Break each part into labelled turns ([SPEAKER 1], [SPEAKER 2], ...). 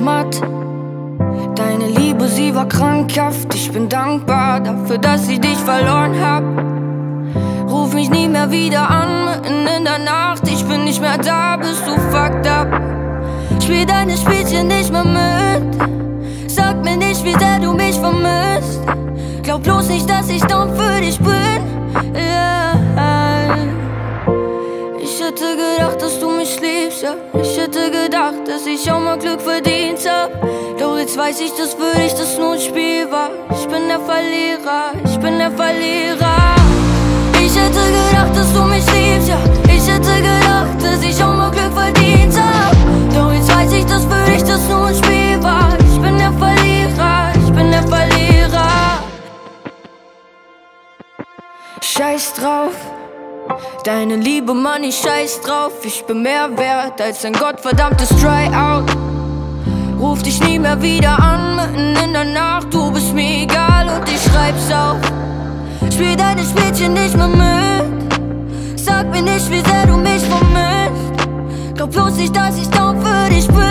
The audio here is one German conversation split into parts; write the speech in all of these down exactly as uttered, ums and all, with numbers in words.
[SPEAKER 1] matt. Deine Liebe, sie war krankhaft. Ich bin dankbar dafür, dass ich dich verloren hab. Ruf mich nie mehr wieder an, mitten in der Nacht. Ich bin nicht mehr da, bist du fucked up. Spiel deine Spielchen nicht mehr mit. Sag mir nicht, wie sehr du mich vermisst. Glaub bloß nicht, dass ich down für dich bin. Yeah. Ich hätte gedacht, dass du mich liebst, ja. Ich hätte gedacht, dass ich auch mal Glück verdient hab. Doch jetzt weiß ich, dass für dich das nur ein Spiel war. Ich bin der Verlierer, ich bin der Verlierer. Ich hätte gedacht, dass du mich liebst, ja. Ich hätte gedacht, dass ich auch mal Glück verdient hab. Doch jetzt weiß ich, dass für dich das nur ein Spiel war. Ich bin der Verlierer, ich bin der Verlierer. Scheiß drauf, deine Liebe, Mann, ich scheiß drauf. Ich bin mehr wert als ein gottverdammtes Tryout. Ruf dich nie mehr wieder an, mitten in der Nacht. Du bist mir egal und ich schreib's auf. Spiel deine Spielchen nicht mehr mit. Sag mir nicht, wie sehr du mich vermisst. Glaub bloß nicht, dass ich down für dich bin.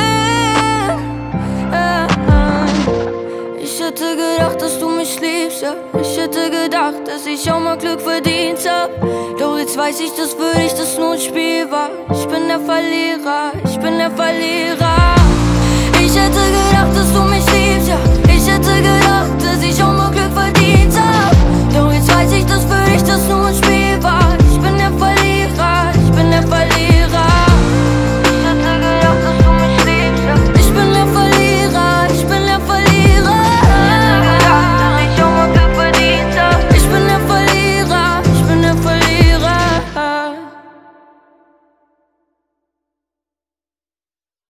[SPEAKER 1] Ich hätte gedacht, dass du mich liebst, ja. Ich hätte gedacht, dass ich auch mal Glück verdient hab. Doch jetzt weiß ich, dass für dich das nur ein Spiel war. Ich bin der Verlierer, ich bin der Verlierer. Ich hätte gedacht, dass du mich liebst, ja. Ich hätte gedacht,